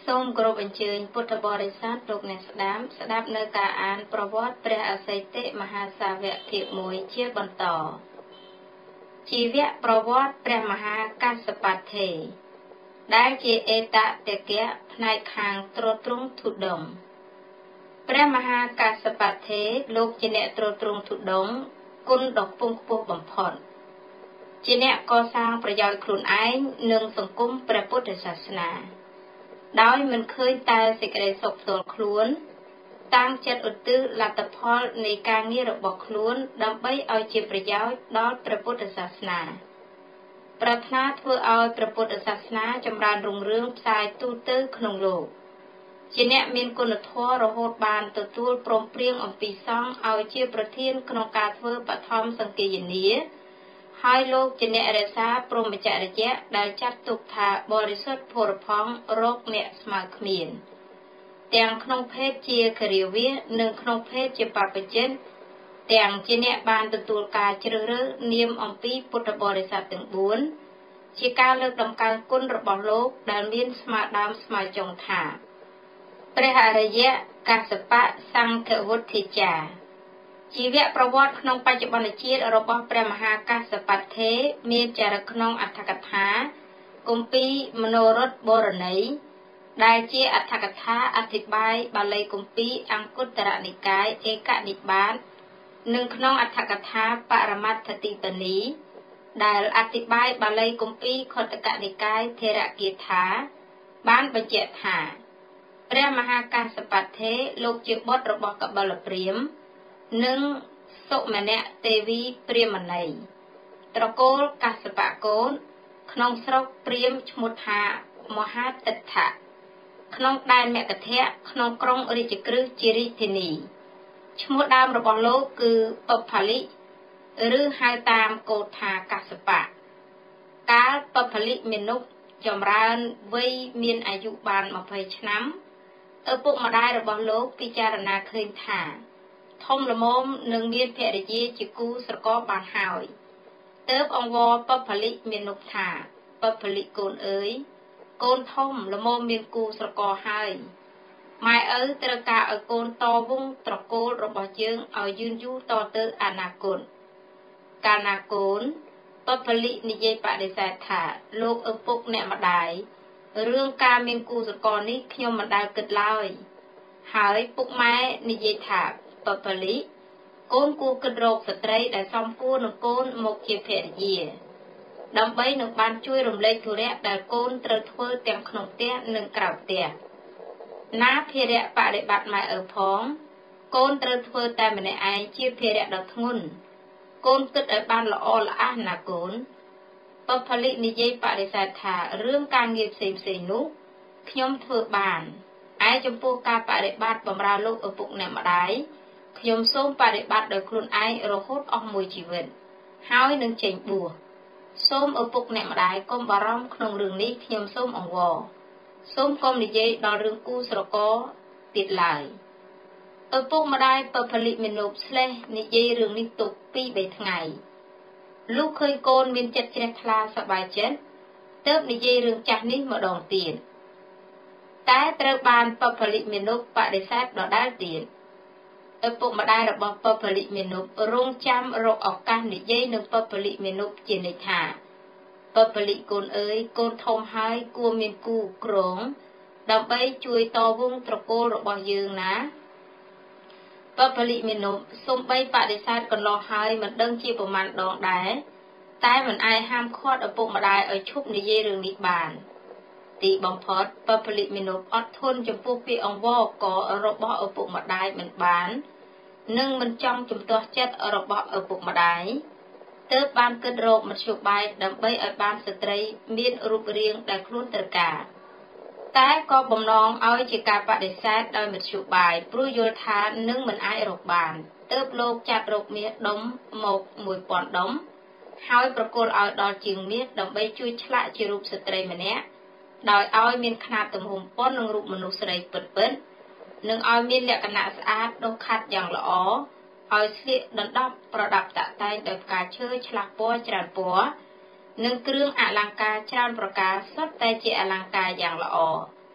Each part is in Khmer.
សូមគោរពអញ្ជើញពុទ្ធបរិស័ទលោកអ្នកស្ដាប់នៅការអានប្រវត្តិព្រះអសីតិមហាសាវកភាគ1ជាបន្តជីវប្រវត្តិព្រះមហាកស្សបត្ថេដែលជាអេតតកៈផ្នែកខាងទ្រទ្រង់ធុដងព្រះមហាកស្សបត្ថេលោកជាអ្នកទ្រទ្រង់ធុដងគុណដ៏ខ្ពង់ខ្ពស់បំផុតជាអ្នកកសាងប្រយោជន៍ខ្លួនឯងនិងសង្គមព្រះពុទ្ធសាសនាដោយមិនឃើញតែសេចក្តីសុខផ្ទាល់ខ្លួនតាំងចិត្តឧទ្ទិសលទ្ធផលនៃការងាររបស់ខ្លួនដើម្បីឲ្យជាប្រយោជន៍ដល់ព្រះពុទ្ធសាសនាប្រាថ្នាធ្វើឲ្យព្រះពុទ្ធសាសនាចម្រើនរុងរឿងផ្សាយទូទៅក្នុងលោកជាអ្នកមានគុណធម៌រហូតបានទទួលព្រមព្រៀងអំពីសង្ឃឲ្យជាប្រធានក្នុងការធ្វើបឋមសង្គាយនាហើយលោកជាអ្នករក្សាព្រហ្មចរិយៈដែលចាត់ទុកថាបរិសុទ្ធផូរផង់រកអ្នកស្មើគ្មានទាំងក្នុងភេទជាគរិយានិងក្នុងភេទជាបព្វជិតទាំងជាអ្នកបានទទួលការជ្រើសរើសនាមអំពីពុទ្ធបរិស័ទទាំង4ជាការលើកតម្កើងគុណរបស់លោកដែលមានស្មារតីស្មើចុងថាព្រះអរិយកស្សបៈសង្ឃវុទ្ធិចាជីវប្រវត្តិក្នុងបច្ចុប្បន្នជាតិរបស់ព្រះមហាកស្សបត្ថេមានចារឹកក្នុងអត្ថកថាគម្ពីរមនោរដ្ឋបរណីដែលជាអត្ថកថាអធិប្បាយបាលីគម្ពីរអង្គុត្តរនិកាយឯកនិបាតនិងក្នុងអត្ថកថាបរមត្ថទីបនីដែលអធិប្បាយបាលីគម្ពីរខុទ្ទកនិកាយថេរគាថាបានបញ្ជាក់ថាព្រះមហាកស្សបត្ថេលោកជាបុត្ររបស់កបិលព្រាហ្មណ៍និងសុមនៈទេវីព្រាហ្មណីត្រកូលកស្សបកូនក្នុងស្រុកព្រាហ្មណ៍ឈ្មោះថាមហាទិដ្ឋៈក្នុងដែនមគធៈក្នុងក្រុងរាជក្រឹសជារាជធានីឈ្មោះដើមរបស់លោកគឺបព្វលិឬហៅតាមកូដថាកស្សបៈកាលបព្វលិមានុចម្រើនវ័យមានអាយុបាន20ឆ្នាំឪពុកម្ដាយរបស់លោកពិចារណាឃើញថាធំល្មមនឹងមានភរិយាជាគូស្រករបានហើយទើបអង្វរបព្វលិមានុថាបព្វលិកូនអើយកូនធំល្មមមានគូស្រករហើយម៉ែឪត្រូវការឲ្យកូនតវង្សត្រកូលរបស់យើងឲ្យយឺនយូរតទៅអនាគតកាលណាកូនបព្វលិនិយាយបដិសេធថាលោកឪពុកអ្នកម្ដាយរឿងការមានគូស្រករនេះខ្ញុំមិនដែលគិតឡើយហើយពុកម៉ែនិយាយថាបព្វលិកូនគួរគិតរកស្ត្រីដែលសមគួរនឹងកូនមកជាភរិយាដើម្បីនឹងបានជួយរំលែកធុរៈដែលកូនត្រូវធ្វើទាំងក្នុងផ្ទះនិងក្រៅផ្ទះណាភារៈបរិបត្តិម៉ែឪផងកូនត្រូវធ្វើតែម្នាក់ឯងជាភារៈដ៏ធ្ងន់កូនគិតឲ្យបានល្អល្អះណាកូនបព្វលិនិយាយបដិសេធថារឿងការងារផ្សេងនោះខ្ញុំធ្វើបានឯចំពោះការបរិបត្តិបម្រើលោកឪពុកអ្នកម្ដាយខ្ញុំសូមបរិបត្តិដោយខ្លួនឯងរហូតអស់មួយជីវិតហើយនឹងចេញបួសសូមឪពុកអ្នកម្ដាយកុំបារម្ភក្នុងរឿងនេះខ្ញុំសូមអង្វរសូមកុំនិយាយដល់រឿងគូស្រករទៀតឡើយឪពុកម្ដាយបព្វលិមានុស្លេះនិយាយរឿងនេះទុក2-3ថ្ងៃលុះឃើញកូនមានចិត្តជ្រះថ្លាសប្បាយចិត្តទើបនិយាយរឿងចាស់នេះម្ដងទៀតតែត្រូវបានបព្វលិមានុបដិសេធដដែលទៀតឪពុកម្ដាយរបស់បព្វលិមានុរងចាំរកឱកាសនិយាយនឹងបព្វលិមានុជានិច្ចថាបព្វលិកូនអើយកូនធំហើយគួរមានគូក្រងដើម្បីជួយតវង្សត្រកូលរបស់យើងណាបព្វលិមានុសូម្បីបដិសេធកន្លងហើយមិនដឹងជាប្រមាណដងដែរតែមិនអាចហាមឃាត់ឪពុកម្ដាយឲ្យឈប់និយាយរឿងនេះបានទីបំផុតបព្វលិមានុអត់ធន់ចំពោះពាក្យអង្វរករបស់ឪពុកម្ដាយមិនបាននិងមិនចង់ជំទាស់ចិត្តរបស់ឪពុកម្ដាយទើបបានគិតរកមធ្យោបាយដើម្បីឲ្យបានស្ត្រីមានរូបរាងដែលខ្លួនត្រូវការតែក៏បំណងឲ្យជាការបដិសេធដោយមធ្យោបាយព្រោះយល់ថានឹងមិនអាចរកបានទើបលោកចាត់រកមាសដុំមក1000ដុំហើយប្រគល់ឲ្យដល់ជាងមាសដើម្បីជួយឆ្លាក់ជារូបស្ត្រីម្នាក់ដោយឲ្យមានខ្នាតទំហំប៉ុននឹងរូបមនុស្សស្រីពិតៗនិងឲ្យមានលក្ខណៈស្អាតដុសខាត់យ៉ាងល្អឲ្យស្លៀកដណ្ដប់ប្រដាប់តាក់តែងដោយផ្កាឈើឆ្លាស់ពណ៌ច្រើនពណ៌និងគ្រឿងអលង្ការច្រើនប្រការសុទ្ធតែជាអលង្ការយ៉ាងល្អ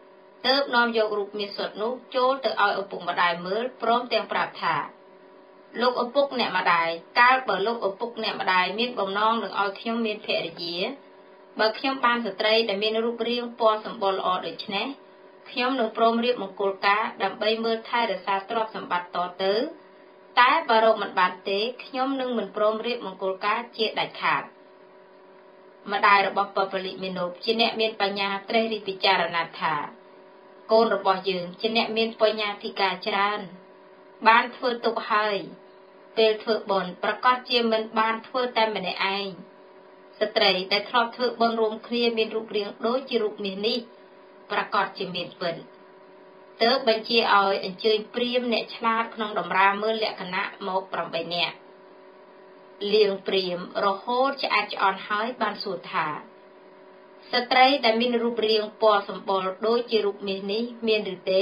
ទើបនាំយករូបមាសសុទ្ធនោះចូលទៅឲ្យឪពុកម្ដាយមើលព្រមទាំងប្រាប់ថាលោកឪពុកអ្នកម្ដាយកាលបើលោកឪពុកអ្នកម្ដាយមានបំណងនឹងឲ្យខ្ញុំមានភរិយាបើខ្ញុំបានស្ត្រីដែលមានរូបរាងពណ៌សម្បុរល្អដូច្នេះខ្ញុំនឹងព្រមរៀបមង្គលការដើម្បីមើលថែរក្សាទ្រព្យសម្បត្តិតទៅតែបើរកមិនបានទេខ្ញុំនឹងមិនព្រមរៀបមង្គលការជាដាច់ខាតម្ដាយរបស់ពពលិមេនុបជាអ្នកមានបញ្ញាត្រេះរិះពិចារណាថាកូនរបស់យើងជាអ្នកមានបញ្ញាធិការច្រើនបានធ្វើទុកហើយពេលធ្វើបុណ្យប្រកាសជាមិនបានធ្វើតែម្នាក់ឯងស្ត្រីដែលធ្លាប់ធ្វើបុណ្យរួមគ្នាមានរូបរាងដូចជារូបមាសនេះប្រកាសជាមានពិតទើបបញ្ជាឲ្យអញ្ជើញព្រាហ្មណ៍អ្នកឆ្លាតក្នុងតម្រាមើលលក្ខណៈមក8នាក់លៀងព្រាហ្មណ៍រហូតឆ្អែតឆ្អន់ហើយបានសួរថាស្ត្រីដែលមានរូបរាងពណ៌សម្បុរដូចជារូបមាសនេះមានឬទេ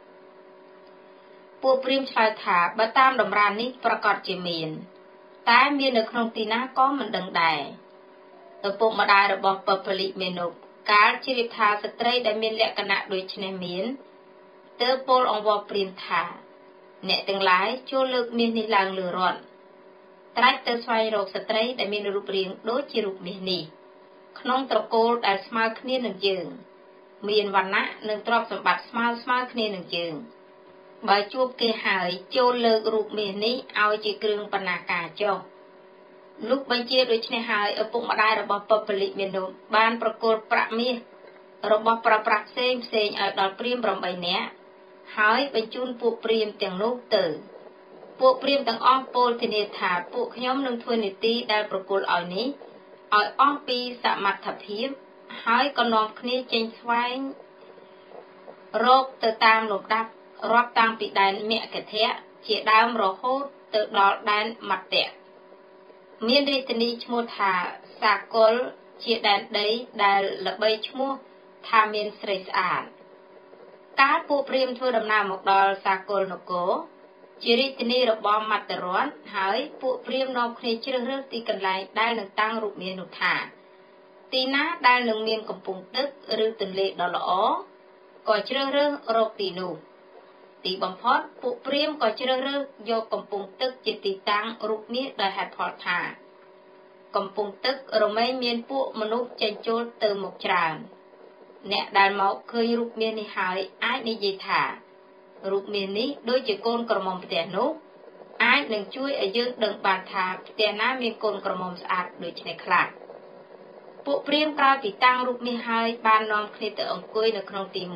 ពួកព្រាហ្មណ៍ឆ្លើយថាបើតាមតម្រានេះប្រកាសជាមានតែមាននៅក្នុងទីណាក៏មិនដឹងដែរឪពុកម្ដាយរបស់ពពលិមេនុបកាលជ្រាបថាស្ត្រីដែលមានលក្ខណៈដូចនេះមានទើបពោលអង្វរព្រាហ្មណ៍ថាអ្នកទាំងឡាយចូលលើកមាសនេះឡើងលើរថត្រាច់ទៅស្វែងរកស្ត្រីដែលមានរូបរាងដូចជារូបមាសនេះក្នុងត្រកូលដែលស្មើគ្នានឹងយើងមានវណ្ណៈនិងទ្រព្យសម្បត្តិស្មើគ្នានឹងយើងបើជួបគេហើយចូលលើករូបមាសនេះឲ្យជាគ្រឿងបណ្ណាការចុះលុះបញ្ជាដូច្នេះហើយឪពុកម្ដាយរបស់ពពលិមេនុបបានប្រគល់ប្រាក់មាសរបស់ប្រើប្រាស់ផ្សេងឲ្យដល់ព្រាហ្មណ៍8នាក់ហើយបញ្ជូនពួកព្រាហ្មណ៍ទាំងនោះទៅពួកព្រាហ្មណ៍ទាំងអស់ពោលធានាថាពួកខ្ញុំនឹងធ្វើនីតិដែលប្រគល់ឲ្យនេះឲ្យអស់ពីសមត្ថភាពហើយក៏នាំគ្នាចេញស្វែងរកទៅតាមលំដាប់រាប់តាំងពីដែនមគធៈជាដើមរហូតទៅដល់ដែនមត្តៈមានរាជធានីឈ្មោះថាសាកលជាដែនដីដែលល្បីឈ្មោះថាមានស្រីស្អាតកាលពួកព្រាហ្មណ៍ធ្វើដំណើរមកដល់សាកលនគរជារាជធានីរបស់មត្តរដ្ឋហើយពួកព្រាហ្មណ៍នាំគ្នាជ្រើសរើសទីកន្លែងដែលនឹងតាំងរូបមាសនោះថាទីណាដែលនឹងមានកំពង់ទឹកឬទន្លេដ៏ល្អក៏ជ្រើសរើសរកទីនោះទីបំផុតពួកព្រាហ្មណ៍ក៏ជ្រើសរើសយកកំពង់ទឹកជាទីតាំងរូបមាសដោយហេតុផលថាកំពង់ទឹករមែងមានពួកមនុស្សចេញចូលទៅមកច្រើនអ្នកដែលមកឃើញរូបមាសនេះហើយអាចនិយាយថារូបមាសនេះដូចជាកូនក្រមុំផ្ទះនោះអាចនឹងជួយឲ្យយើងដឹងបានថាផ្ទះណាមានកូនក្រមុំស្អាតដូចនេះខ្លះពួកព្រាហ្មណ៍ក្រោយពីតាំងរូបមាសហើយបាននាំគ្នាទៅអង្គុយនៅក្នុងទី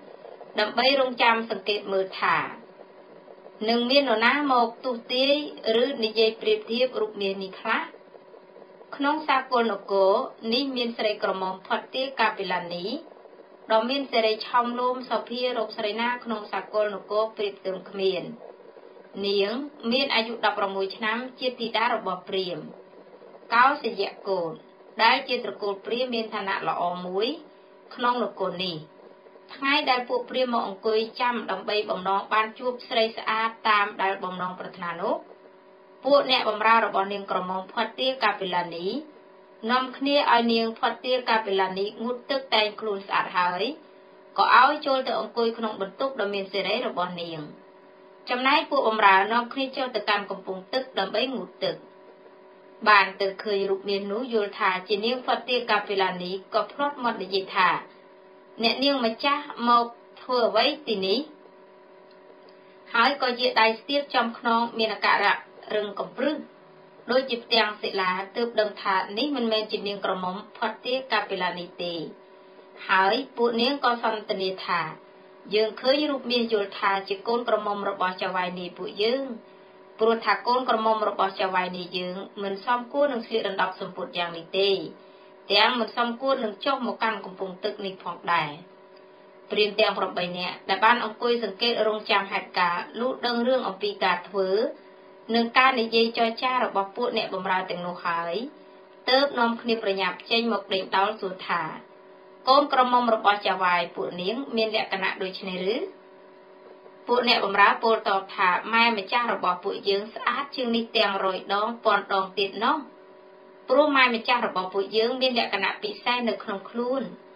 1ដើម្បីរងចាំសង្កេតមើលថានឹងមាននរណាមកទុះទាយឬនិយាយប្រៀបធៀបរូបមាសនេះខ្លះក្នុងសាកលនគរនេះមានស្រីក្រមុំផាត់ទាកាពីឡានីដ៏មានសេរីឆោមលោមសភារកស្រីណាក្នុងសាកលនគរប្រៀបផ្ទឹមគ្មាននាងមានអាយុ16ឆ្នាំជាធីតារបស់ព្រាហ្មណ៍កោសយកូនដែលជាត្រកូលព្រាហ្មណ៍មានឋានៈល្អមួយក្នុងនគរនេះថ្ងៃដែលពួកព្រាហ្មណ៍មកអង្គុយចាំដើម្បីបំណងបានជួបស្រីស្អាតតាមដែលបំណងប្រាថ្នានោះពួកអ្នកបម្រើរបស់នាងក្រមុំផាត់ទាកាពីឡានីនាំគ្នាឲ្យនាងផាត់ទាកាពីឡានីងូតទឹកតែងខ្លួនស្អាតហើយក៏ឲ្យចូលទៅអង្គុយក្នុងបន្ទប់ដ៏មានសេរីរបស់នាងចំណែកពួកបម្រើនាំគ្នាចូលទៅកាន់កំពង់ទឹកដើម្បីងូតទឹកបានទៅឃើញរូបនាងនោះយល់ថាជានាងផាត់ទាកាពីឡានីក៏ផ្លាត់មាត់និយាយថាអ្នកនាងម្ចាស់មកធ្វើអ្វីទីនេះហើយក៏ជាដៃស្ទាបចំខ្នងមានអាការៈរឹងកំព្រឹសដូចជាផ្ទាំងសិលាទើបដឹងថានេះមិនមែនជានាងក្រមុំផាត់ទាកាពីឡានីទេហើយពួកនាងក៏សន្ទនាថាយើងឃើញរូបមាសយល់ថាជាកូនក្រមុំរបស់ចៅហ្វាយនេះពួកយើងព្រោះថាកូនក្រមុំរបស់ចៅហ្វាយនេះយើងមិនសមគួរនឹងស្លៀកដណ្ដប់សម្ពុតយ៉ាងនេះទេទាំងមិនសមគួរនឹងចុះមកកាន់កំពង់ទឹកនេះផងដែរព្រាហ្មណ៍ទាំង8នាក់ដែលបានអង្គុយសង្កេតរងចាំហេតុការណ៍លុះដឹងរឿងអំពីការធ្វើនិងការនិយាយចរចារបស់ពួកអ្នកបម្រើទាំងនោះហើយទើបនាំគ្នាប្រញាប់ចេញមកដេញដោលសួរថាកូនក្រមុំរបស់ចៅហ្វាយពួកនាងមានលក្ខណៈដូចនេះឬពួកអ្នកបម្រើពោលតបថាម៉ែម្ចាស់របស់ពួកយើងស្អាតជាងនេះទាំង100ដង1000ដងទៀតនោះព្រោះម៉ែម្ចាស់របស់ពួកយើងមានលក្ខណៈពិសេសនៅក្នុងខ្លួន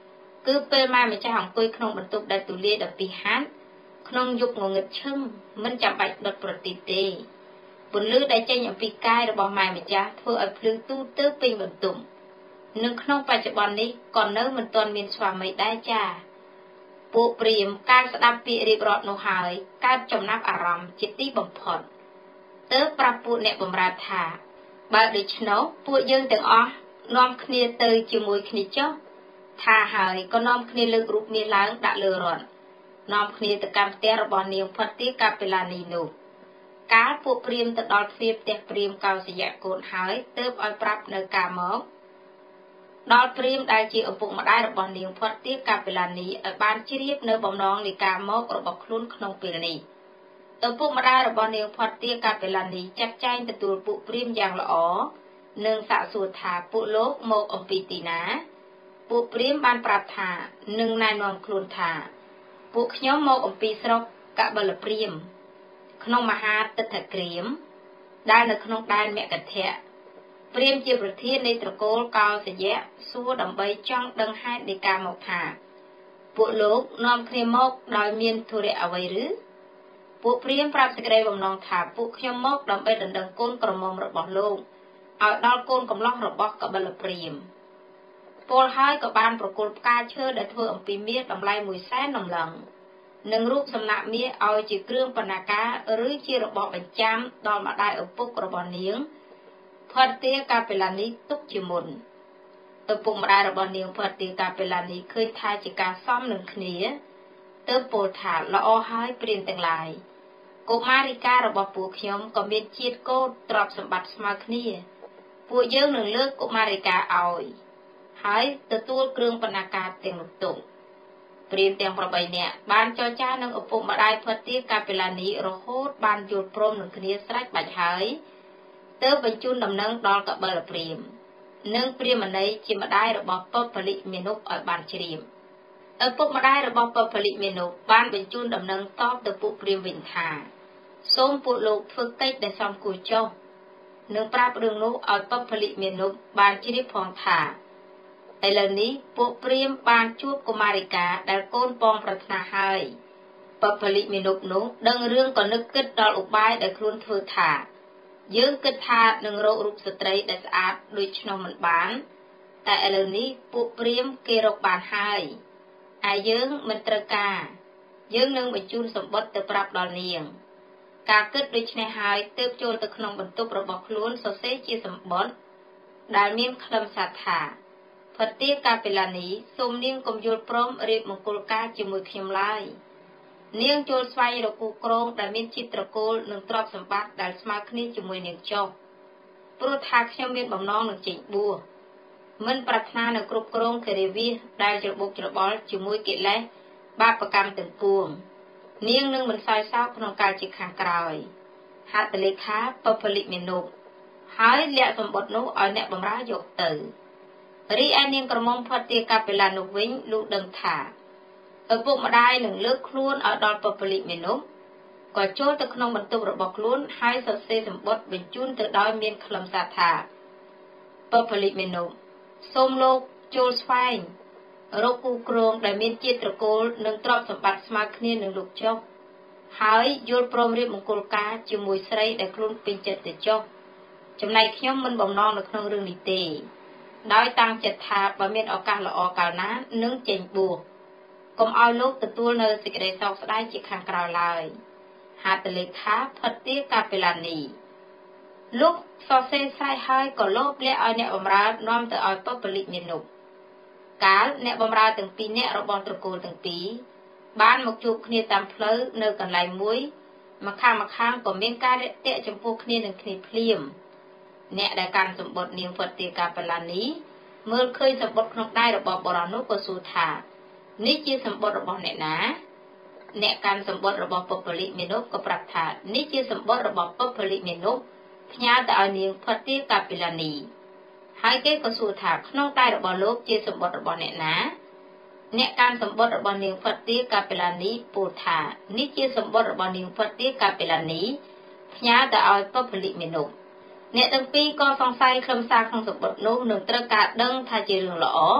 គឺពេលម៉ែម្ចាស់អង្គុយក្នុងបន្ទប់ដែលទូលាយ12ហាត់ក្នុងយប់ងងឹតឈឹងមិនចាំបាច់ដុតប្រទីបទេពន្លឺដែលចេញអំពីកាយរបស់ម៉ែម្ចាស់ធ្វើឲ្យភ្លឺទូទៅពេញបន្ទប់និងក្នុងបច្ចុប្បន្ននេះក៏នៅមិនទាន់មានស្វាមីដែរចាពួកព្រាហ្មណ៍ការស្ដាប់ពាក្យរៀបរាប់នោះហើយកើតចំណាប់អារម្មណ៍ជាទីបំផុតទើបប្រាប់ពួកអ្នកបម្រើថាបើដូច្នោះពួកយើងទាំងអស់នាំគ្នាទៅជាមួយគ្នាចុះថាហើយក៏នាំគ្នាលើករូបមាសឡើងដាក់លើរថនាំគ្នាទៅកាន់ផ្ទះរបស់នាងផត្តាកាពេឡានីនោះកាលពួកព្រាហ្មណ៍ទៅដល់ទ្វារផ្ទះព្រាហ្មណ៍កោសយៈកូនហើយទើបឲ្យប្រាប់នៅការមកដល់ព្រាហ្មណ៍ដែលជាឪពុកម្ដាយរបស់នាងផត្តាកាពេឡានីឲ្យបានជ្រាបនៅបំណងនៃការមករបស់ខ្លួនក្នុងពេលនេះឪពុកម្ដាយរបស់នាងផត្តាកាពេឡានីចាត់ចែងទទួលពួកព្រាហ្មណ៍យ៉ាងល្អនិងសាកសួរថាពួកលោកមកអំពីទីណាពួកព្រាហ្មណ៍បានប្រាប់ថានឹងណែនាំខ្លួនថាពួកខ្ញុំមកអំពីស្រុកកបិលព្រាហ្មណ៍ក្នុងមហាទិដ្ឋក្រាមដែលនៅក្នុងដែនមគធៈព្រាហ្មណ៍ជាប្រធាននៃត្រកូលកោសយៈសួរដើម្បីចង់ដឹងហេតុនៃការមកថាពួកលោកនាំគ្នាមកដោយមានធុរៈអ្វីឬពួកព្រាហ្មណ៍ប្រាប់សេចក្តីបំណងថាពួកខ្ញុំមកដើម្បីដណ្ដឹងកូនក្រមុំរបស់លោកឲ្យដល់កូនកំឡោះរបស់កបិលព្រាហ្មណ៍ពលហើយក៏បានប្រគល់ផ្កាឈើដែលធ្វើអំពីមាសតម្លៃ100,000ដំឡឹងនិងរូបសំណាកមាសឲ្យជាគ្រឿងបណ្ណាការឬជារបស់បញ្ចាំដល់ម្ដាយឪពុករបស់នាងផត្តាកាពេឡានីទុកជាមុនឪពុកម្ដាយរបស់នាងផត្តាកាពេឡានីឃើញថាជាការសមនឹងគ្នាទើបពោលថាល្អហើយព្រាហ្មណ៍ទាំងឡាយកុមារិការបស់ពួកខ្ញុំក៏មានជាតិកោតទ្រព្យសម្បត្តិស្មើគ្នាពួកយើងនឹងលើកកុមារិកាឲ្យហើយទទួលគ្រឿងបណ្ណាការទាំងនោះទុកព្រាហ្មណ៍ទាំង8នាក់បានចរចានឹងឪពុកម្ដាយផត្តាកាពេឡានីរហូតបានយល់ព្រមនឹងគ្នាស្រេចបាច់ហើយទើបបញ្ជូនដំណឹងដល់កបិលព្រាហ្មណ៍និងព្រាហ្មណីជាម្ដាយរបស់ពពលិមេនុឲ្យបានជ្រាបឪពុកម្ដាយរបស់ពពលិមេនុបានបញ្ជូនដំណឹងតបទៅពួកព្រាហ្មណ៍វិញថាសូមពួកលោកធ្វើកិច្ចដែលសមគួរចុះនិងប្រាប់រឿងនោះឲ្យពពលិមេនុបានជ្រាបផងថាឥឡូវនេះពួកព្រាហ្មណ៍បានជួបកុមារិកាដែលកូនប៉ងប្រាថ្នាហើយពពលិមេនុនោះដឹងរឿងក៏នឹកគិតដល់ឧបាយដែលខ្លួនធ្វើថាយើងគិតថានឹងរករូបស្ត្រីដែលស្អាតដូចឆ្នោះមិនបានតែឥឡូវនេះពួកព្រាហ្មណ៍គេរកបានហើយហើយយើងមិនត្រូវការយើងនឹងបញ្ជូនសម្បត្តិទៅប្រាប់ដល់នាងការគិតដូច្នេះហើយទើបចូលទៅក្នុងបន្ទប់របស់ខ្លួនសរសេរជាសម្បត្តិដែលមានខ្លឹមសារថាផត្តាកាពេឡានីសូមនាងកុំយល់ព្រមរៀបមង្គលការជាមួយខ្ញុំឡើយនាងចូលស្វែងរកគូក្រងដែលមានជាតិត្រកូលនិងទ្រព្យសម្បត្តិដែលស្មើគ្នាជាមួយនាងចុះព្រោះថាខ្ញុំមានបំណងនឹងចេញបួសមិនប្រាថ្នានឹងគ្រប់គ្រងគិរិវាសដែលច្របូកច្របល់ជាមួយកិលេសបាបកម្មទាំងពួងនាងនឹងមិនសោយសោកក្នុងកាលជាខាងក្រោយហត្ថលេខាពពលិមេនុហើយលាក់សម្បត្តិនោះឲ្យអ្នកបម្រើយកទៅរីឯនាងក្រមុំផត្តាកាពេឡានោះវិញលុះដឹងថាឪពុកម្ដាយនឹងលើកខ្លួនឲ្យដល់ពពលិមេនុក៏ចូលទៅក្នុងបន្ទប់របស់ខ្លួនហើយសរសេរសម្បត្តិបញ្ជូនទៅដោយមានខ្លឹមសារថាពពលិមេនុសូមលោកចូលស្វែងរកគូក្រងដែលមានជាតិត្រកូលនិងទ្រព្យសម្បត្តិស្មើគ្នានឹងលោកចុះហើយយល់ព្រមរៀបមង្គលការជាមួយស្រីដែលខ្លួនពេញចិត្តទៅចុះចំណែកខ្ញុំមិនបំណងនៅក្នុងរឿងនេះទេដោយតាំងចិត្តថាបើមានឱកាសល្អកាលណានឹងចេញបួសកុំឲ្យលោកទទួលនៅសេចក្តីសោកស្ដាយជាខាងក្រោយឡើយហត្ថលេខាផត្តាកាពេឡានីលោកសរសេរស្រេចហើយក៏លោបលាក់ឲ្យអ្នកបម្រើនាំទៅឲ្យពពលិមេនុកាលអ្នកបម្រើទាំងពីរនាក់របស់ត្រកូលទាំងពីរបានមកជួបគ្នាតាមផ្លូវនៅកន្លែងមួយម្ខាងក៏មានការរាក់ទាក់ចំពោះគ្នានឹងគ្នាភ្លាមអ្នកដែលកាន់សម្បត្តិនាងផត្តាកាពេឡានីមើលឃើញសម្បត្តិក្នុងដៃរបស់បុរសនោះក៏សួរថានេះជាសម្បត្តិរបស់អ្នកណាអ្នកកាន់សម្បត្តិរបស់ពពលិមេនុក៏ប្រាប់ថានេះជាសម្បត្តិរបស់ពពលិមេនុផ្ញើទៅឲ្យនាងផត្តាកាពេឡានីហើយគេក៏សួរថាក្នុងដៃរបស់លោកជាសម្បត្តិរបស់អ្នកណាអ្នកកាន់សម្បត្តិរបស់នាងផត្តាកាពេឡានីពោលថានេះជាសម្បត្តិរបស់នាងផត្តាកាពេឡានីផ្ញើទៅឲ្យពពលិមេនុអ្នកទាំងពីរក៏សង្ស័យខ្លឹមសារក្នុងសម្បត្តិនោះនឹងត្រូវការដឹងថាជារឿងល្អ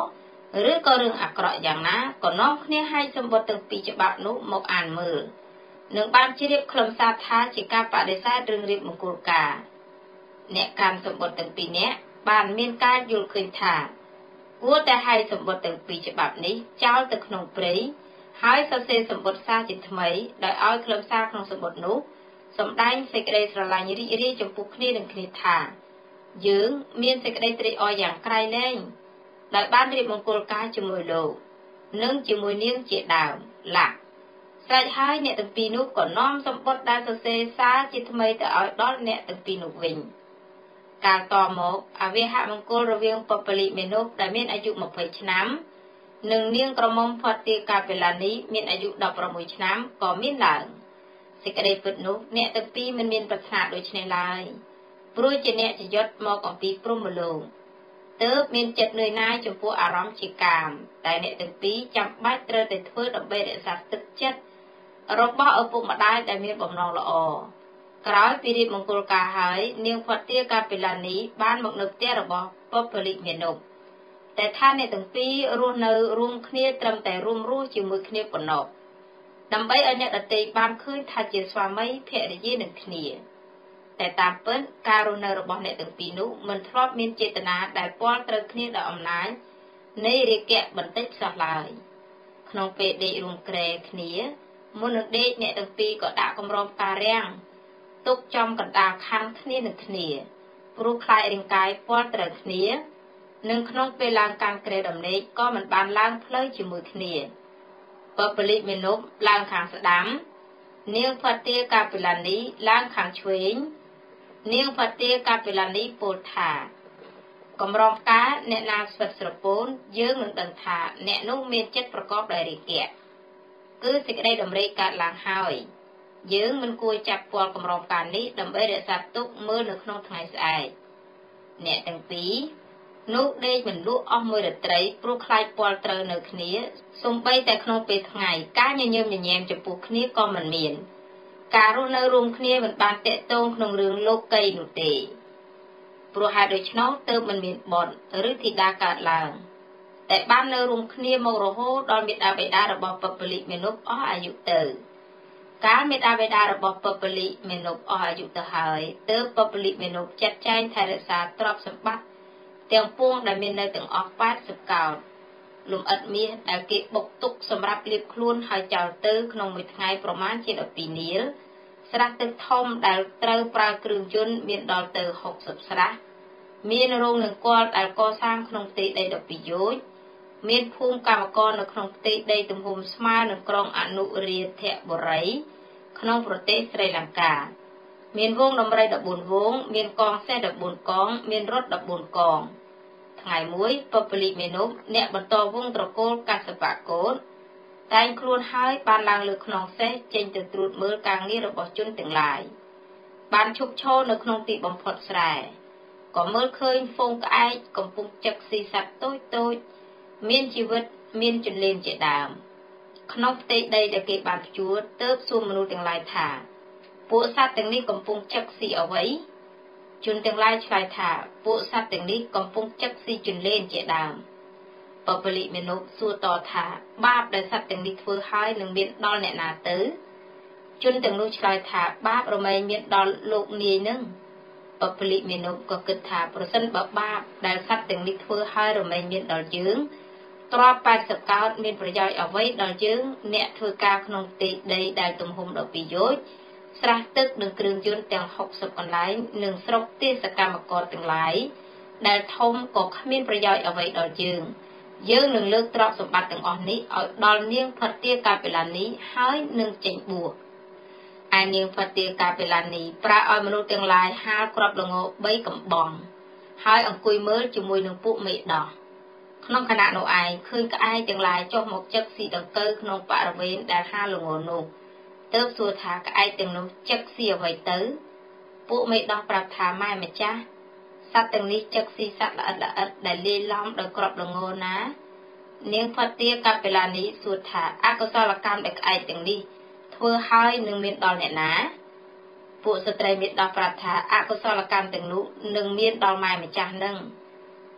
ឬក៏រឿងអាក្រក់យ៉ាងណាក៏នាំគ្នាឲ្យសម្បត្តិទាំងពីរច្បាប់នោះមកអានមើលនឹងបានជ្រាបខ្លឹមសារថាជាការបដិសេធរឿងរៀបមង្គលការអ្នកកាន់សម្បត្តិទាំងពីរនាក់បានមានការយល់ឃើញថាគួរតែឲ្យសម្បត្តិទាំងពីរច្បាប់នេះចោលទៅក្នុងព្រៃហើយសរសេរសម្បត្តិសារជាថ្មីដោយឲ្យខ្លឹមសារក្នុងសម្បត្តិនោះសម្ដែងសេចក្តីស្រឡាញ់រីករាយចំពោះគ្នានឹងគ្នាថាយើងមានសេចក្តីត្រេកអរយ៉ាងក្រៃលែងដោយបានរៀបមង្គលការជាមួយលោកនិងជាមួយនាងជាដើមឡាក់ស្រេចហើយអ្នកទាំងពីរនោះក៏នាំសម្បត្តិដែលសរសេរសារជាថ្មីទៅឲ្យដល់អ្នកទាំងពីរនោះវិញកាលតមកអវហមង្គលរវាងពពលិមេនុបដែលមានអាយុ20ឆ្នាំនិងនាងក្រមុំផតទាកាពេឡានីមានអាយុ16ឆ្នាំក៏មានឡើងសេចក្តីពិតនោះអ្នកទាំងពីរមិនមានប្រាថ្នាដូចនេះឡើយព្រោះជាអ្នកជាយត់មកអំពីព្រហ្មលោកទើបមានចិត្តនឿយណាយចំពោះអារម្មណ៍ជាកាមតែអ្នកទាំងពីរចាំបាច់ត្រូវតែធ្វើដើម្បីរក្សាទឹកចិត្តរបស់ឪពុកម្ដាយដែលមានបំណងល្អក្រោយពីរៀបមង្គលការហើយនាងផតទាកាពេឡានីបានមកនៅផ្ទះរបស់ពពលិមេនុបតែថាអ្នកទាំងពីររស់នៅរួមគ្នាត្រឹមតែរួមរស់ជាមួយគ្នាប៉ុណ្ណោះដើម្បីឲ្យអ្នកដទៃបានឃើញថាជាស្វាមីភរិយានឹងគ្នាតែតាមពិតការរស់នៅរបស់អ្នកទាំងពីរនោះមិនធ្លាប់មានចេតនាដែលពាល់ត្រូវគ្នាដោយអំណាចនៃរាគៈបន្តិចសោះឡើយក្នុងពេលដេករួមគ្រែគ្នាមុននឹងដេកអ្នកទាំងពីរក៏ដាក់កម្រងផ្ការាំងទុកចំកណ្ដាលខាងគ្នានឹងគ្នាព្រោះខ្លាចរាងកាយពាល់ត្រូវគ្នានិងក្នុងពេលឡើងកាន់គ្រែដំណេកក៏មិនបានឡើងផ្លូវជាមួយគ្នាពពលិមេនុបឡើងខាងស្ដាំនាងផតទាកាពេឡានីឡើងខាងឆ្វេងនាងផតទាកាពេឡានីពោលថាកម្រងផ្កាអ្នកណាស្វិតស្រពោនយើងនឹងដឹងថាអ្នកនោះមានចិត្តប្រកបដោយរាគៈគឺសេចក្តីដំណេកកើតឡើងហើយយើងមិនគួរចាប់ពាល់កម្រងផ្កានេះដើម្បីរក្សាទុកមើលនៅក្នុងថ្ងៃស្អែកអ្នកទាំងពីរនោះដេកមិនលក់អស់មួយរាត្រីព្រោះខ្លាចពាល់ត្រូវនៅគ្នាសូម្បីតែក្នុងពេលថ្ងៃការញញឹមញញែមចំពោះគ្នាក៏មិនមានការរស់នៅរួមគ្នាមិនបានតាក់ទងក្នុងរឿងលោកីនោះទេព្រោះហេតុដូច្នោះទើបមិនមានបុត្រឬធីតាកើតឡើងតែបាននៅរួមគ្នាមករហូតដល់មេដាបេដារបស់ពពលិមេនុបអស់អាយុទៅកាលមេដាបេដារបស់ពពលិមេនុបអស់អាយុទៅហើយទើបពពលិមេនុបចាត់ចែងថែរក្សាទ្រព្យសម្បត្តិទាំងពួងដែលមាននៅទាំងអស់80កោដលំអិតមាសដែលគេបុកទុកសម្រាប់លាបខ្លួនហើយចោលទៅក្នុងមួយថ្ងៃប្រមាណជា12នាឡិស្រះទឹកធំដែលត្រូវប្រើគ្រឿងយន្តមានដល់ទៅ60ស្រះមានរោងនង្គ័លដែលកសាងក្នុងផ្ទៃដី12យោជន៍មានភូមិកម្មករនៅក្នុងផ្ទៃដីទំហំស្មើនឹងក្រុងអនុរាធបុរីក្នុងប្រទេសស្រីលង្កាមានវងដំរី14វងមានកងសេះ14កងមានរថ14កងថ្ងៃមួយពពលិមេនុបអ្នកបន្តវងត្រកូលកស្សបកោតតែងខ្លួនហើយបានឡើងលើខ្នងសេះចេញទៅត្រួតមើលការងាររបស់ជនទាំងឡាយបានឈប់ឈរនៅក្នុងទីបំផុតស្រែក៏មើលឃើញហ្វូងក្អែកកំពុងចឹកស៊ីសត្វតូចមានជីវិតមានជន្លេនជាដើមក្នុងផ្ទៃដីដែលគេបានភ្ជួរទើបសួរមនុស្សទាំងឡាយថាពួកសត្វទាំងនេះកំពុងចឹកស៊ីអ្វីជនទាំងឡាយឆ្លើយថាពួកសត្វទាំងនេះកំពុងចឹកស៊ីជន្លេនជាដើមពពលិមេនុបសួរតថាបាបដែលសត្វទាំងនេះធ្វើហើយនឹងមានដល់អ្នកណាទៅជនទាំងនោះឆ្លើយថាបាបរមែងមានដល់លោកនាយនឹងពពលិមេនុបក៏គិតថាប្រសិនបើបាបដែលសត្វទាំងនេះធ្វើហើយរមែងមានដល់យើងទ្រព្យ80កោដមានប្រយោជន៍អ្វីដល់យើងអ្នកធ្វើការក្នុងផ្ទៃដីដែលទំហំ12យោជន៍ស្រះទឹកនិងគ្រឿងយន្តទាំង60កន្លែងនិងស្រុកទេសកម្មករទាំងឡាយដែលធំក៏គ្មានប្រយោជន៍អ្វីដល់យើងនឹងលើកទ្រព្យសម្បត្តិទាំងអស់នេះឲ្យដល់នាងផតទាកាពេឡានីហើយនឹងចេញបួសឯនាងផតទាកាពេឡានីប្រើឲ្យមនុស្សទាំងឡាយហាលគ្រាប់ល្ង3កំបង់ហើយអង្គុយមើលជាមួយនឹងពួកមេដោះក្នុងខណៈនោះឯងឃើញក្អែកទាំងឡាយចុះមកចឹកស៊ីដង្កូវក្នុងបរិវេណដែលហាលល្ងនោះទើបសួរថាក្អែកទាំងនោះចឹកស៊ីអ្វីទៅពួកមេដោះប្រាប់ថាម៉ែម្ចាស់សត្វទាំងនេះចឹកស៊ីសត្វល្អិតដែលលាយឡំដោយគ្រាប់ល្ងណានាងផតទាកាពេឡានីសួរថាអកុសលកម្មដែលក្អែកទាំងនេះធ្វើហើយនឹងមានដល់អ្នកណាពួកស្ត្រីមេដោះប្រាប់ថាអកុសលកម្មទាំងនោះនឹងមានដល់ម៉ែម្ចាស់នឹង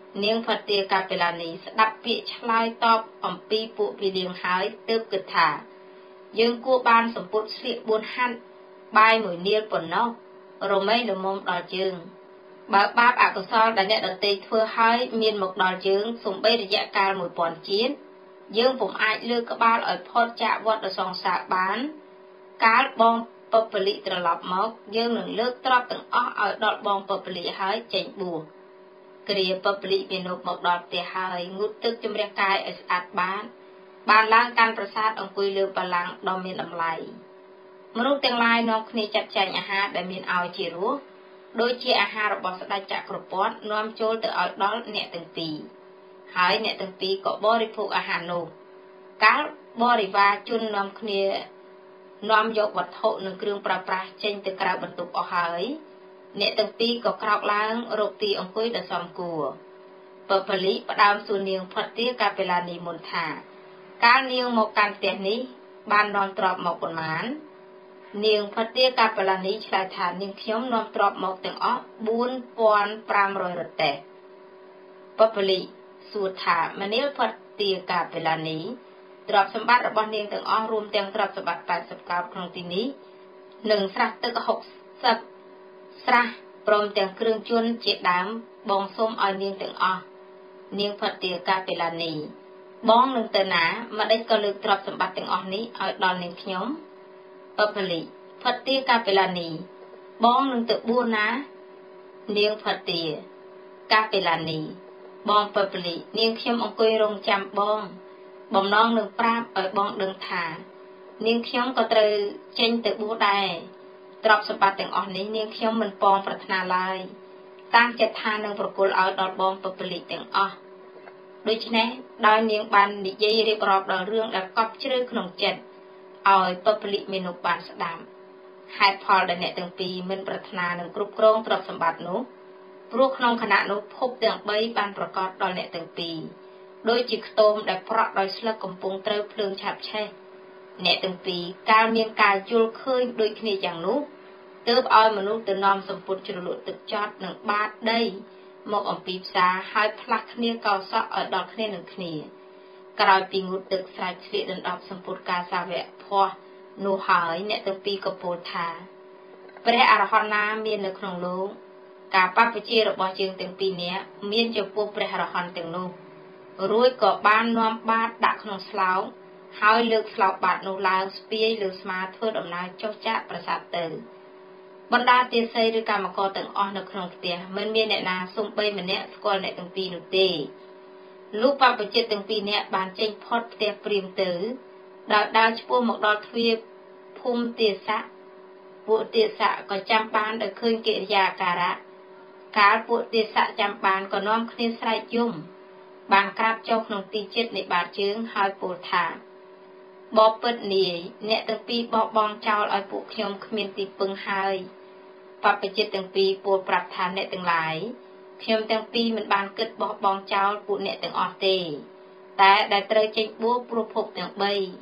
នាងផទាកាពេឡានីស្ដាប់ពាក្យឆ្លើយតបអំពីពួកពីលៀងហើយទើបគិតថាយើងគួរបានសម្ពុតស្លៀក4ហាត់បាយមួយនាលប៉ុណ្ណោះរមែងល្មមដល់ជើងបើបាបអកុសលដែលអ្នកដទៃធ្វើឲ្យមានមកដល់យើងសំបីរយៈកាល1000ជាតិយើងពុំអាចលើកក្បាលឲ្យផុតចាកវដ្តសង្សារបានកាលបងពពលិត្រឡប់មកយើងនឹងលើកទ្រព្យទាំងអស់ឲ្យដល់បងពពលិហើយចេញបួសគ្រាពពលិមាននប់មកដល់ផ្ទះហើយងូតទឹកជំរះកាយឲ្យស្អាតបានឡើងកាន់ប្រាសាទអង្គុយលើបល្ល័ង្កដ៏មានតម្លៃមនុស្សទាំងឡាយនាំគ្នាចាត់ចែងអាហារដែលមានឲ្យជារសដូចជាអាហាររបស់ស្ដេចចក្រពត្តិនាំចូលទៅឲ្យដល់អ្នកទាំងពីរហើយអ្នកទាំងពីរក៏បរិភោគអាហារនោះកាលបរិវារជននាំគ្នានាំយកវត្ថុនិងគ្រឿងប្រើប្រាស់ចេញទៅក្រៅបន្ទប់អស់ហើយអ្នកទាំងពីរក៏ក្រោកឡើងរកទីអង្គុយដ៏សមគួរពពលិផ្ដើមសួរនាងផទាកាពេឡានីមុនថាកាលនាងមកកាន់ផ្ទះនេះបាននាំទ្រព្យមកប៉ុន្មាននាងផទាកាពេឡានីឆ្លើយថានាងខ្ញុំនាំទ្រព្យមកទាំងអស់4500រទេះពពលិសួរថាមនាលផទាកាពេឡានីទ្រព្យសម្បត្តិរបស់នាងទាំងអស់រួមទាំងទ្រព្យសម្បត្តិ80កោដក្នុងទីនេះនិងស្រះទឹក60ស្រះព្រមទាំងគ្រឿងជន់ជាដើមបងសូមឲ្យនាងទាំងអស់នាងផទាកាពេឡានីបងនឹងទៅណាម្ដេចក៏លើកទ្រព្យសម្បត្តិទាំងអស់នេះឲ្យដល់នាងខ្ញុំពពលិផទាកាពេឡានីបងនឹងទៅបួសណានាងផទាកាពេឡានីបងពពលិនាងខ្ញុំអង្គុយរងចាំបងបំណងនឹងប្រាប់ឲ្យបងដឹងថានាងខ្ញុំក៏ត្រូវចេញទៅបួសដែរទ្រព្យសម្បត្តិទាំងអស់នេះនាងខ្ញុំមិនពងប្រាថ្នាឡើយតាមចិត្តថានឹងប្រគល់ឲ្យដល់បងពពលិទាំងអស់ដូច្នេះដោយនាងបាននិយាយរៀបរាប់ដល់រឿងដែលកប់ជ្រៅក្នុងចិត្តឲ្យពពលិមាននុបានស្ដាប់ហេតុផលដែលអ្នកទាំងពីរមិនប្រាថ្នានឹងគ្រប់គ្រងទ្រព្យសម្បត្តិនោះព្រោះក្នុងខណៈនោះភពទាំង3បានប្រកាសដល់អ្នកទាំងពីរដោយជាខ្ទមដែលប្រក់ដោយស្លឹកកំពុងត្រូវភ្លើងឆាបឆេះអ្នកទាំងពីរកាលមានការយល់ឃើញដូចគ្នាយ៉ាងនោះទើបឲ្យមនុស្សទៅនាំសម្ពុតជ្រលក់ទឹកចត់និងបាតដីមកអំពីផ្សារហើយផ្លាស់គ្នាកោសក់ឲ្យដល់គ្នានឹងគ្នាក្រោយពីងូតទឹកស្រែកស្លៀកដណ្ដប់សម្ពុតកាសាវៈភ័ស្នោះហើយអ្នកទាំងពីរក៏ពោលថាព្រះអរហន្តណាមាននៅក្នុងលោកការបព្វជិរបស់យើងទាំងពីរនាក់មានចំពោះព្រះអរហន្តទាំងនោះរួចក៏បាននាំបាតដាក់ក្នុងស្លោកហើយលើកស្លោកបាតនោះឡើងស្ពាយលើស្មាធ្វើដំណើរចុះចាក់ប្រាសាទទៅបណ្ដាទាសីឬកម្មករទាំងអស់នៅក្នុងផ្ទះមិនមានអ្នកណាសូម្បីម្នាក់ស្គាល់អ្នកទាំងពីរនោះទេលុះបព្វជិតទាំងពីរនាក់បានចេញផុតផ្ទះព្រាមទៅដោយដើរឆ្ពោះមកដល់ទ្វារភូមិទាសៈពួកទាសៈក៏ចាំបានដោយឃើញកិរិយាការៈកាលពួកទាសៈចាំបានក៏នាំគ្នាស្រែកយំបានក្រាបចុះក្នុងទីជិតនៃបាតជើងហើយពោលថាបបពិតនាយអ្នកទាំងពីរបោះបង់ចោលឲ្យពួកខ្ញុំគ្មានទីពឹងហើយបព្វជិតទាំងពីរពោលប្រាប់ថាអ្នកទាំងឡាយខ្ញុំទាំងពីរមិនបានគិតបោះបង់ចោលពួកអ្នកទាំងអស់ទេតែដែលត្រូវចេញបួសព្រោះភពទាំង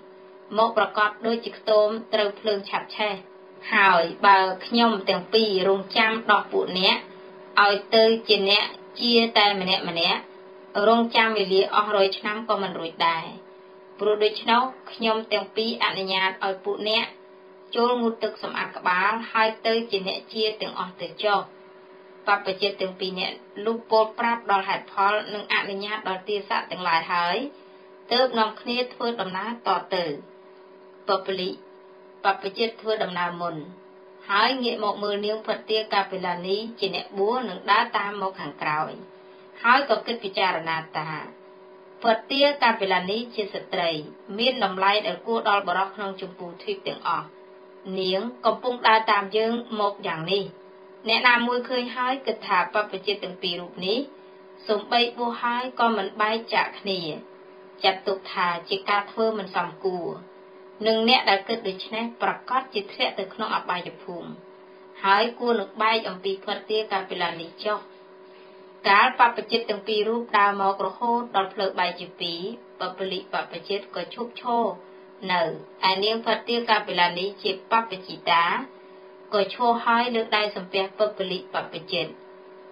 3មកប្រកាសដូចជាខ្ទមត្រូវភ្លើងឆាប់ឆេះហើយបើខ្ញុំទាំងពីររងចាំដោះពួកអ្នកឲ្យទៅជាអ្នកជាតែម្នាក់រងចាំវេលាអស់100ឆ្នាំក៏មិនរួចដែរព្រោះដូច្នោះខ្ញុំទាំងពីរអនុញ្ញាតឲ្យពួកអ្នកចូលងូតទឹកសម្អាតក្បាលហើយទៅជាអ្នកជាទាំងអស់ទៅចុះបព្វជិតទាំងពីរនាក់លុះពោលប្រាប់ដល់ហេតុផលនិងអនុញ្ញាតដល់ទាសៈទាំងឡាយហើយទើបនាំគ្នាធ្វើដំណើរតទៅពពលិបព្វជិតធ្វើដំណើរមុនហើយងាកមកមើលនាងផទាកាពេឡានីជាអ្នកបួសនឹងដើរតាមមកខាងក្រោយហើយក៏គិតពិចារណាថាផទាកាពេឡានីជាស្ត្រីមានតម្លៃដែលគួរដល់បរិសុទ្ធក្នុងចម្ពោះទ្វីបទាំងអស់នាងកំពុងដើរតាមយើងមកយ៉ាងនេះអ្នកណាមួយឃើញហើយគិតថាបព្វជិតទាំងពីររូបនេះសូម្បីបួសហើយក៏មិនបែកចាកគ្នាចាត់ទុកថាជាការធ្វើមិនសមគួរនឹងអ្នកដែលគិតដូច្នេះប្រកាសជាធ្លាក់ទៅក្នុងអបាយភូមិហើយគួរនឹងបែកអំពីផទាកាពេឡានីចុះកាលបព្វជិតទាំងពីររូបដើរមករហូតដល់ផ្លូវបែកជាពីរពពលិបព្វជិតក៏ឈប់ឈរនៅឯនាងផទាកាពេឡានីជាបព្វជិតាក៏ឈរហើយលើកដៃសំពះពពលិបព្វជិត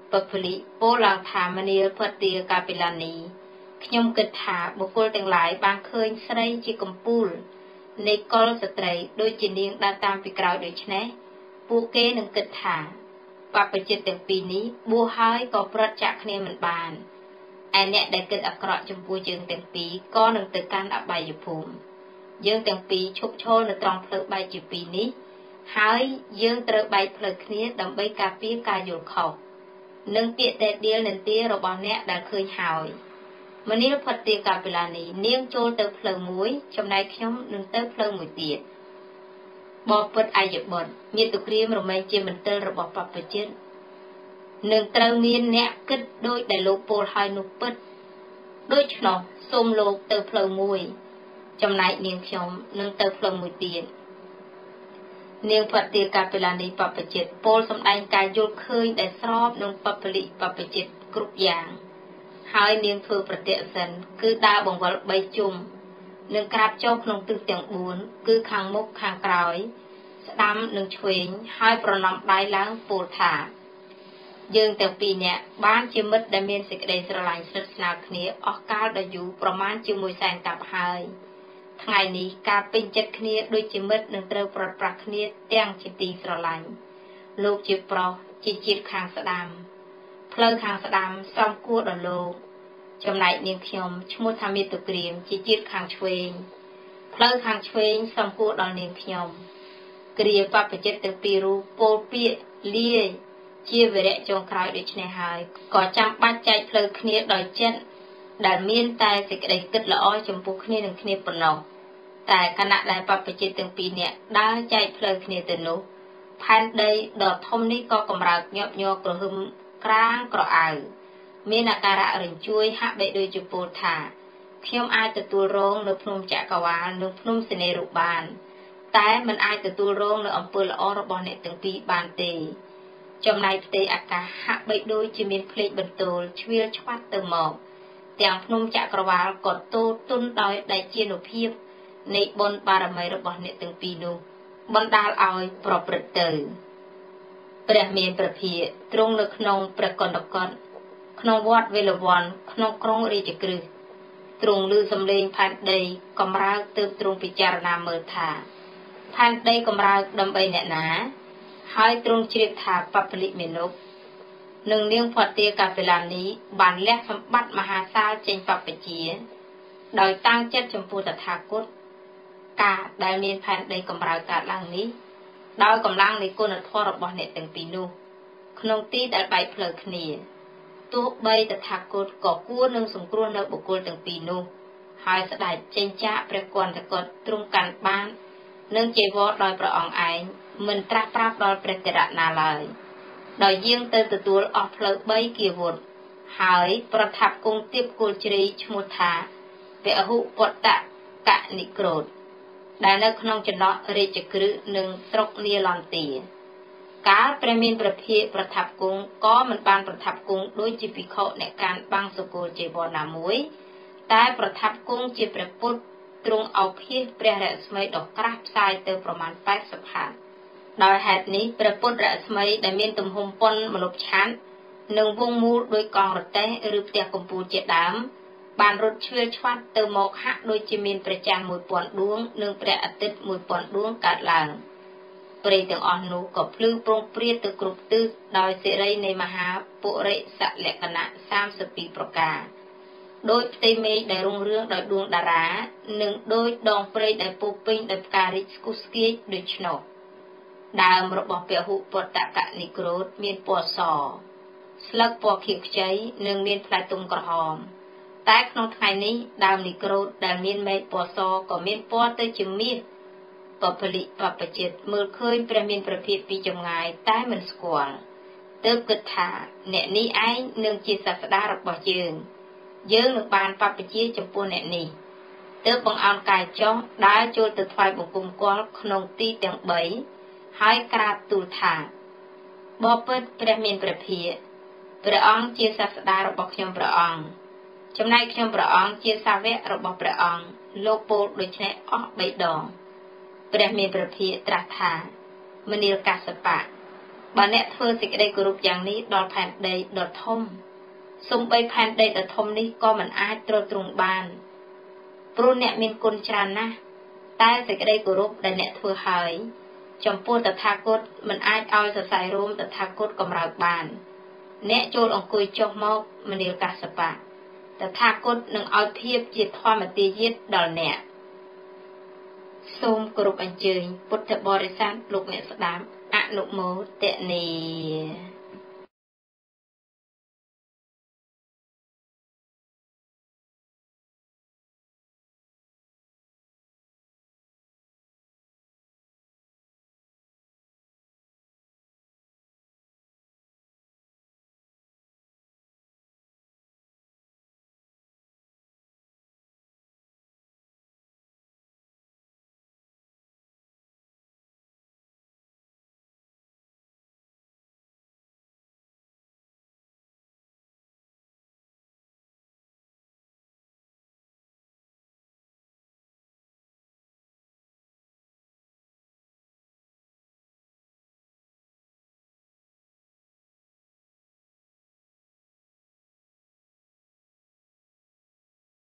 បពលិពោឡើងថាមនាលផតទាកាពីឡានីខ្ញុំគិតថាបុគ្គលទាំងឡាយបានឃើញស្រីជាកំពូលនៃកុលស្ត្រីដូចជានាងដើរតាមពីក្រោយដូច្នេះពួកគេនឹងគិតថាបព្វជិតទាំងពីរនេះបួសហើយក៏ប្រត់ចាក់គ្នាមិនបានឯអ្នកដែលគិតអាក្រក់ចំពោះយើងទាំងពីរក៏នឹងទៅកាន់អបាយភូមិយើងទាំងពីរឈប់ឈរនៅត្រង់ផ្លូវបែកជាពីរនេះហើយយើងត្រូវបែកផ្លូវគ្នាដើម្បីការពារការយល់ខុសនិងពាក្យតែដៀលនន្ទារបស់អ្នកដែលឃើញហើយមនាលផតទាកាពីឡានីនាងចូលទៅផ្លូវមួយចំណែកខ្ញុំនឹងទៅផ្លូវមួយទៀតបបពិតអាយបុត្រមាតុក្រាមរមែងជាមន្ទិលរបស់បព្វជិតនឹងត្រូវមានអ្នកគិតដូចដែលលោកពោលហើយនោះពិតដូច្នោះសូមលោកទៅផ្លូវមួយចំណែកនាងខ្ញុំនឹងទៅផ្លូវមួយទៀតនាងផតទាកាពីឡានីបព្វជិតពោលសម្ដែងការយល់ឃើញដែលស្របនឹងបពលិបព្វជិតគ្រប់យ៉ាងហើយនាងធ្វើប្រតិសិនគឺដើរបង្វិល3ជុំនិងក្រាបចុះក្នុងទិសទាំង4គឺខាងមុខខាងក្រោយស្ដាំនិងឆ្វេងហើយប្រណម្យដៃឡើងពោលថាយើងទាំងពីរនាក់បានជាមិត្តដែលមានសេចក្តីស្រឡាញ់ស្និទ្ធស្នាលគ្នាអស់កាលដ៏យូរប្រមាណជាមួយសែនកាប់ហើយថ្ងៃនេះការពេញចិត្តគ្នាដូចជាមិត្តនឹងត្រូវប្រត់ប្រាស់គ្នាទាំងជាទីស្រឡាញ់លោកជាប្រុសជាជាតិខាងស្ដាំផ្លូវខាងស្ដាំសំគួរដល់លោកចំណែកនាងខ្ញុំឈ្មោះថាមាតុក្រាមជាជាតិខាងឆ្វេងផ្លូវខាងឆ្វេងសំគួរដល់នាងខ្ញុំគ្រាបព្វជិតទាំងពីររូបពោលពាក្យលាជាវរៈចុងក្រោយដូច្នេះហើយក៏ចាំបាច់ចែកផ្លូវគ្នាដោយចិត្តដែលមានតែសេចក្តីគិតល្អចំពោះគ្នានឹងគ្នាប៉ុណ្ណោះតែខណៈដែលបព្វជិតទាំងពីរនាក់ដើរចែកផ្លូវគ្នាទៅនោះផែនដីដ៏ធំនេះក៏កម្រើកញាប់ញ័រក្រហឹមក្រាងក្រអៅមានអាការៈរញ្ជួយហាក់បីដូចជាពោលថាខ្ញុំអាចទទួលរងនៅភ្នំចក្រវាលនិងភ្នំសេនេរូបបានតែមិនអាចទទួលរងនៅអំពើល្អរបស់អ្នកទាំងពីរបានទេចំណែកផ្ទៃអាកាសហាក់បីដូចជាមានភ្លេចបន្ទោលជ្រៀលឆ្វាត់ទៅមកទាំងភ្នំចក្រវាលក៏ទូទុនដោយដែលជានុភាពនៃបុណ្យបារមីរបស់អ្នកទាំងពីរនោះបណ្ដាលឲ្យប្រព្រឹត្តទៅព្រះមានព្រះភិក្ខទ្រង់នៅក្នុងព្រះកណ្ដកតក្នុងវត្តវេលវ័នក្នុងក្រុងរាជក្រឹសទ្រង់ឮសំឡេងផែនដីកម្រើកទើបទ្រង់ពិចារណាមើលថាផែនដីកម្រើកដើម្បីអ្នកណាហើយទ្រង់ជ្រាបថាបពលិមេនុនិងនាងផតទាកាពីឡានីបានលះសម្បត្តិមហាសាលចេញបព្វជិដោយតាំងចិត្តចំពោះតថាគតការដែលមានផែនដីកម្រើកកើតឡើងនេះដោយកម្លាំងនៃគុណធម៌របស់អ្នកទាំងពីរនោះក្នុងទីដែលបែកផ្លូវគ្នាទោះបីតថាគតក៏គួរនឹងសង្គ្រោះនៅបុគ្គលទាំងពីរនោះហើយស្ដេចចេញចាកព្រះគន្ធកតទ្រង់កាន់បាននឹងជាវត្តដោយព្រះអង្គឯងមិនត្រាស់ប្រាប់ដល់ព្រះតិរៈណាឡើយដោយយាងទៅទទួលអស់ផ្លូវ3គីវុតហើយប្រថាប់គង់ទៀបគោលជ្រៃឈ្មោះថាពហុពតកនិក្រោធដែលនៅក្នុងចំណោះរាជក្រឹសនិងស្រុកនីឡន្ទាកាលព្រះមានព្រះភិក្ខប្រថាប់គង់ក៏មិនបានប្រថាប់គង់ដូចជាភិក្ខុអ្នកកាន់បាំងសុគលជីវរណាមួយតែប្រថាប់គង់ជាព្រះពុទ្ធទ្រង់អោភាសព្រះរស្មីដ៏ក្រាស់ផ្សាយទៅប្រមាណ80ហត្ថដោយហេតុនេះព្រះពុទ្ធរស្មីដែលមានទំហំប៉ុនមនុស្សឆាន់និងវងមូលដោយកងរទេះឬផ្ទះកំពូលជាដើមបានរត់ឆ្វៀលឆ្វាត់ទៅមកហាក់ដូចជាមានព្រះច័ន្ទ1000ដួងនិងព្រះអាទិត្យ1000ដួងកើតឡើងព្រៃទាំងអស់នោះក៏ភ្លឺប្រងព្រាតទៅគ្រប់ទិសដោយសិរីនៃមហាពុរិសលក្ខណៈ32ប្រការដោយផ្ទៃមេឃដែលរុងរឿងដោយដួងតារានិងដោយដងព្រៃដែលពោពេញដោយផ្ការីកស្គុះស្គាយដូច្នោះដើមរបស់ពហុពតកនិក្រោធមានពណ៌សស្លឹកពណ៌ខៀវខ្ចីនិងមានផ្លែទុំក្រហមតែក្នុងថ្ងៃនេះដើមនិក្រោធដែលមានមែកពណ៌សក៏មានពណ៌ទៅជាមាសបពលិបព្វជិតមើលឃើញព្រះមានព្រះភិក្ខពីចម្ងាយតែមិនស្គាល់ទើបគិតថាអ្នកនេះឯងនឹងជាសាស្តារបស់យើងនឹងបានបព្វជិចំពោះអ្នកនេះទើបបង្អោនកាយចុះដើរចូលទៅថ្វាយបង្គំគាល់ក្នុងទីទាំង3ហើយក្រាបទូលថាបបិទ្ធព្រះមានព្រះភិក្ខព្រះអង្គជាសាស្តារបស់ខ្ញុំព្រះអង្គចំណែកខ្ញុំព្រះអង្គជាសាវករបស់ព្រះអង្គលោកពោលដូច្នេះអស់3ដងព្រះមានព្រះភិក្ខត្រាស់ថាមនាលកស្សបៈបើអ្នកធ្វើសេចក្តីគោរពយ៉ាងនេះដល់ផែនដីដ៏ធំសូម្បីផែនដីដ៏ធំនេះក៏មិនអាចទ្រទ្រង់បានព្រោះអ្នកមានគុណច្រើនណាស់តែសេចក្តីគោរពដែលអ្នកធ្វើហើយចំពោះតថាគតមិនអាចឲ្យសរសៃរួមតថាគតកម្រើកបានអ្នកចូលអង្គុយចុះមកមនាលកាសបៈតថាគតនឹងឲ្យភាពជាធម្មទាយាទដល់អ្នកសូមគោរពអញ្ជើញពុទ្ធបរិស័ទលោកអ្នកស្ដាប់អនុមោទនា